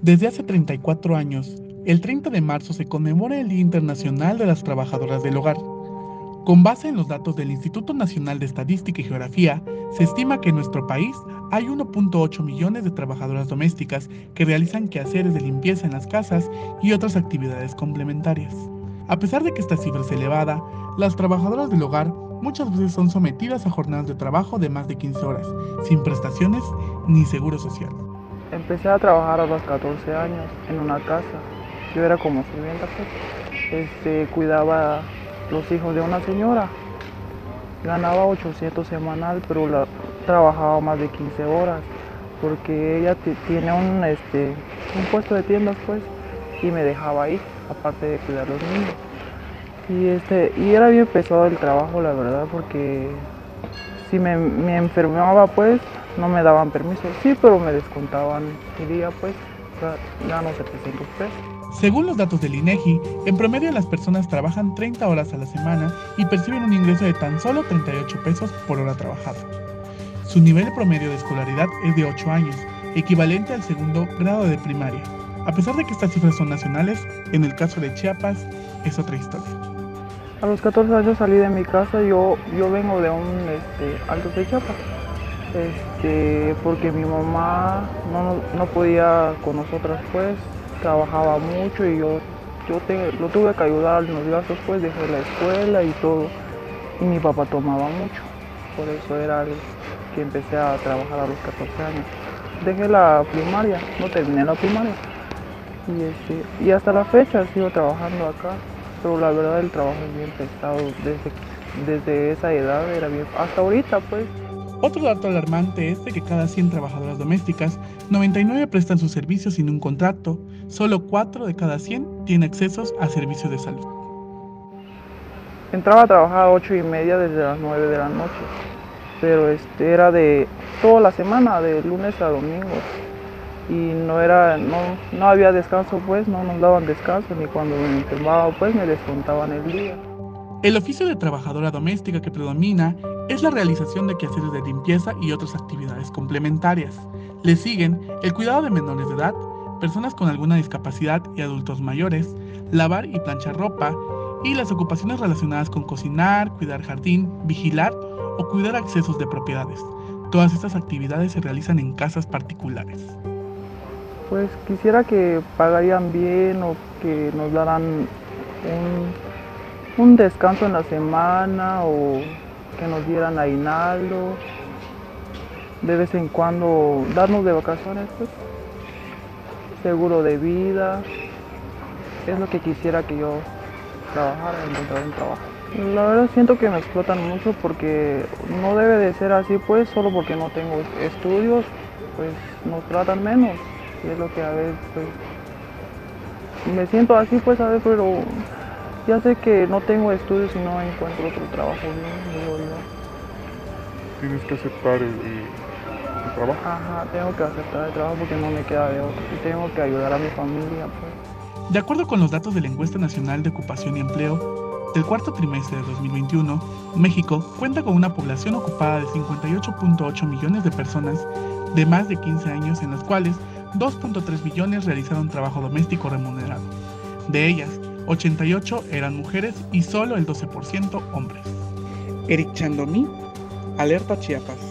Desde hace 34 años, el 30 de marzo se conmemora el Día Internacional de las Trabajadoras del Hogar. Con base en los datos del Instituto Nacional de Estadística y Geografía, se estima que en nuestro país hay 1.8 millones de trabajadoras domésticas que realizan quehaceres de limpieza en las casas y otras actividades complementarias. A pesar de que esta cifra es elevada, las trabajadoras del hogar muchas veces son sometidas a jornadas de trabajo de más de 15 horas, sin prestaciones ni seguro social. Empecé a trabajar a los 14 años en una casa. Yo era como sirvienta, pues. Cuidaba los hijos de una señora. Ganaba 800 semanal, pero trabajaba más de 15 horas porque ella tiene un puesto de tiendas, pues, y me dejaba ahí, aparte de cuidar a los niños. Y era bien pesado el trabajo, la verdad, porque si me enfermaba, pues, no me daban permiso. Sí, pero me descontaban mi día, pues, gano 700 pesos. Según los datos del INEGI, en promedio las personas trabajan 30 horas a la semana y perciben un ingreso de tan solo 38 pesos por hora trabajada. Su nivel promedio de escolaridad es de 8 años, equivalente al segundo grado de primaria. A pesar de que estas cifras son nacionales, en el caso de Chiapas es otra historia. A los 14 años salí de mi casa. Yo vengo de un Altos de Chiapas, porque mi mamá no podía con nosotras, pues, trabajaba mucho y yo lo tuve que ayudar en los gastos, pues, dejé la escuela y todo, y mi papá tomaba mucho, por eso era el que empecé a trabajar a los 14 años. Dejé la primaria, no terminé la primaria, y hasta la fecha sigo trabajando acá, pero la verdad el trabajo es bien pesado, desde esa edad era bien, hasta ahorita, pues. Otro dato alarmante es de que cada 100 trabajadoras domésticas, 99 prestan sus servicios sin un contrato, solo 4 de cada 100 tienen accesos a servicios de salud. Entraba a trabajar a 8:30 desde las 9 de la noche, pero era de toda la semana, de lunes a domingo, y no había descanso, pues, no nos daban descanso, ni cuando me enfermaba, pues, me descontaban el día. El oficio de trabajadora doméstica que predomina es la realización de quehaceres de limpieza y otras actividades complementarias. Le siguen el cuidado de menores de edad, personas con alguna discapacidad y adultos mayores, lavar y planchar ropa, y las ocupaciones relacionadas con cocinar, cuidar jardín, vigilar o cuidar accesos de propiedades. Todas estas actividades se realizan en casas particulares. Pues quisiera que pagarían bien o que nos daran un descanso en la semana o que nos dieran aguinaldo, de vez en cuando darnos de vacaciones, pues, seguro de vida. Es lo que quisiera que yo trabajara, encontrar un trabajo. La verdad siento que me explotan mucho porque no debe de ser así, pues, solo porque no tengo estudios, pues nos tratan menos. Y es lo que a veces, pues, me siento así, pues, a ver, pero ya sé que no tengo estudios y no encuentro otro trabajo bien, digo yo. Tienes que aceptar el trabajo. Ajá, tengo que aceptar el trabajo porque no me queda de otro. Y tengo que ayudar a mi familia, pues. De acuerdo con los datos de la Encuesta Nacional de Ocupación y Empleo, del cuarto trimestre de 2021, México cuenta con una población ocupada de 58.8 millones de personas de más de 15 años, en las cuales 2.3 millones realizaron trabajo doméstico remunerado. De ellas, 88 eran mujeres y solo el 12% hombres. Eric Chandomí, Alerta Chiapas.